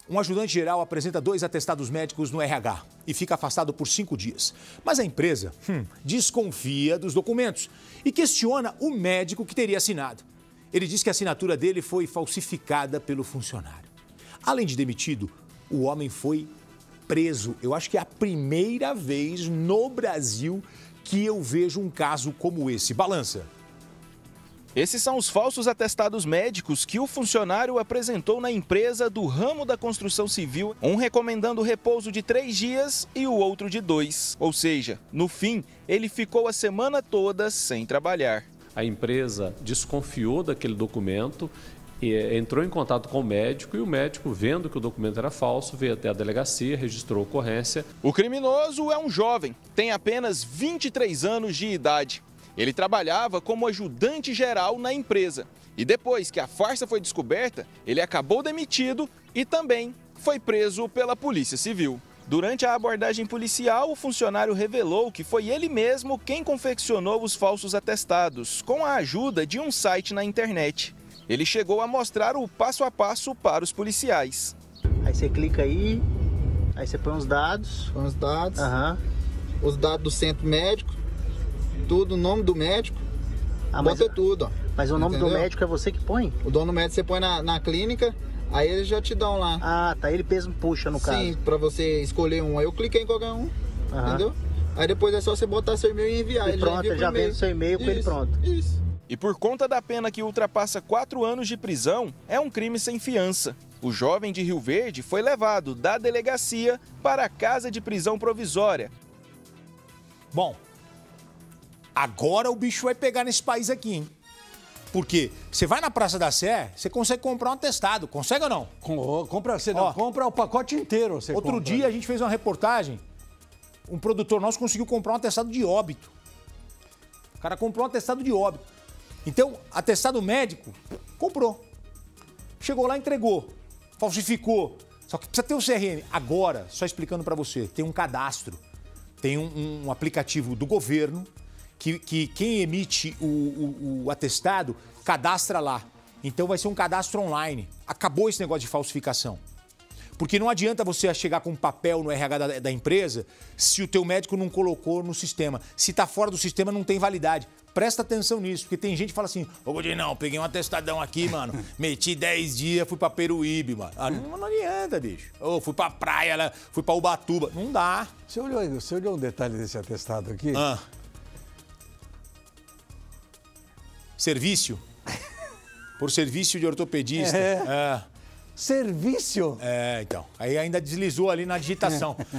Um ajudante geral apresenta 2 atestados médicos no RH e fica afastado por 5 dias. Mas a empresa desconfia dos documentos e questiona o médico que teria assinado. Ele diz que a assinatura dele foi falsificada pelo funcionário. Além de demitido, o homem foi preso. Eu acho que é a primeira vez no Brasil que eu vejo um caso como esse. Balança. Esses são os falsos atestados médicos que o funcionário apresentou na empresa do ramo da construção civil, um recomendando repouso de 3 dias e o outro de 2. Ou seja, no fim, ele ficou a semana toda sem trabalhar. A empresa desconfiou daquele documento, entrou em contato com o médico e o médico, vendo que o documento era falso, veio até a delegacia, registrou a ocorrência. O criminoso é um jovem, tem apenas 23 anos de idade. Ele trabalhava como ajudante geral na empresa. E depois que a farsa foi descoberta, ele acabou demitido e também foi preso pela Polícia Civil. Durante a abordagem policial, o funcionário revelou que foi ele mesmo quem confeccionou os falsos atestados, com a ajuda de um site na internet. Ele chegou a mostrar o passo a passo para os policiais. Aí você clica aí você põe os dados. Põe os dados, Uhum. os dados do centro médico. Tudo, o nome do médico, bota tudo, ó. Mas o nome Entendeu? do médico é você que põe? O dono do médico você põe na clínica, aí eles já te dão lá. Ah, tá, ele mesmo puxa no caso. Sim, pra você escolher um, aí eu cliquei em qualquer um, entendeu? Aí depois é só você botar seu e-mail e enviar. E pronto, ele já vem seu e-mail com ele pronto. Isso. E por conta da pena que ultrapassa 4 anos de prisão, é um crime sem fiança. O jovem de Rio Verde foi levado da delegacia para a casa de prisão provisória. Bom, agora o bicho vai pegar nesse país aqui, hein? Porque você vai na Praça da Sé, você consegue comprar um atestado. Consegue ou não? Você não compra o pacote inteiro. Outro dia a gente fez uma reportagem, um produtor nosso conseguiu comprar um atestado de óbito. O cara comprou um atestado de óbito. Então, atestado médico, comprou. Chegou lá, entregou, falsificou. Só que precisa ter o CRM. Agora, só explicando para você, tem um cadastro, tem um aplicativo do governo que quem emite o atestado cadastra lá. Então vai ser um cadastro online. Acabou esse negócio de falsificação. Porque não adianta você chegar com um papel no RH da empresa se o teu médico não colocou no sistema. Se está fora do sistema, não tem validade. Presta atenção nisso, porque tem gente que fala assim, ô Godinho, não, peguei um atestadão aqui, mano, meti 10 dias, fui pra Peruíbe, mano. Ah, não adianta, bicho. Ou fui pra praia, fui pra Ubatuba. Não dá. Você olhou um detalhe desse atestado aqui? Serviço? Por serviço de ortopedista. Serviço? Então. Aí ainda deslizou ali na digitação.